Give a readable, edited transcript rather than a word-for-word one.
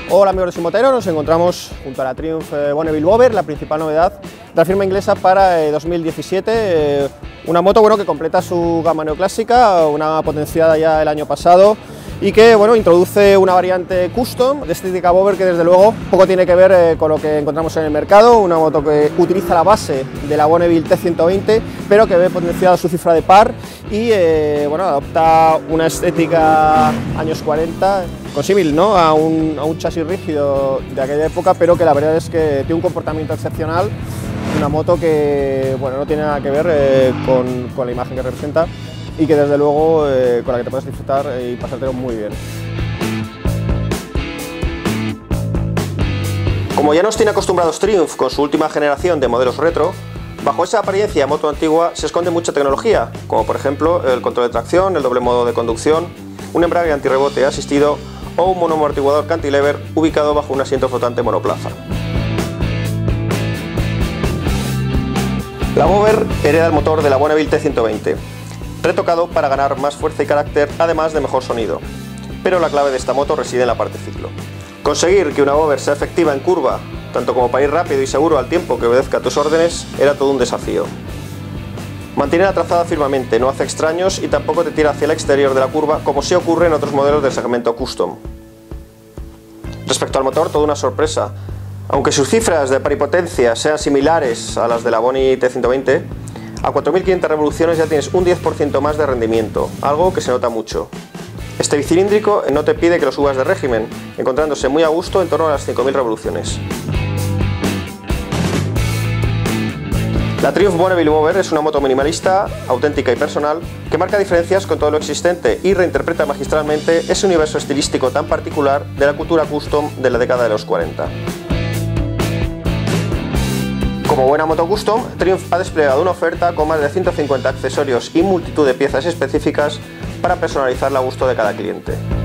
Hola amigos de Simotero, nos encontramos junto a la Triumph Bonneville Bover, la principal novedad de la firma inglesa para 2017, una moto que completa su gama neoclásica, una potenciada ya el año pasado y que introduce una variante custom de estética Bover que desde luego poco tiene que ver con lo que encontramos en el mercado, una moto que utiliza la base de la Bonneville T120 pero que ve potenciada su cifra de par y adopta una estética años 40 consímil, ¿no?, a un chasis rígido de aquella época, pero que la verdad es que tiene un comportamiento excepcional, una moto que no tiene nada que ver con la imagen que representa y que desde luego con la que te puedes disfrutar y pasártelo muy bien. Como ya nos tiene acostumbrados Triumph con su última generación de modelos retro, bajo esa apariencia de moto antigua se esconde mucha tecnología, como por ejemplo el control de tracción, el doble modo de conducción, un embrague antirrebote asistido o un monoamortiguador cantilever ubicado bajo un asiento flotante monoplaza. La Bover hereda el motor de la Bonneville T120, retocado para ganar más fuerza y carácter, además de mejor sonido. Pero la clave de esta moto reside en la parte ciclo. Conseguir que una Bover sea efectiva en curva, tanto como para ir rápido y seguro al tiempo que obedezca a tus órdenes, era todo un desafío. Mantiene la trazada firmemente, no hace extraños y tampoco te tira hacia el exterior de la curva como sí ocurre en otros modelos del segmento custom. Respecto al motor, toda una sorpresa. Aunque sus cifras de paripotencia sean similares a las de la Bonneville T120, a 4.500 revoluciones ya tienes un 10% más de rendimiento, algo que se nota mucho. Este bicilíndrico no te pide que lo subas de régimen, encontrándose muy a gusto en torno a las 5.000 revoluciones. La Triumph Bonneville Bover es una moto minimalista, auténtica y personal, que marca diferencias con todo lo existente y reinterpreta magistralmente ese universo estilístico tan particular de la cultura custom de la década de los 40. Como buena moto custom, Triumph ha desplegado una oferta con más de 150 accesorios y multitud de piezas específicas para personalizarla a gusto de cada cliente.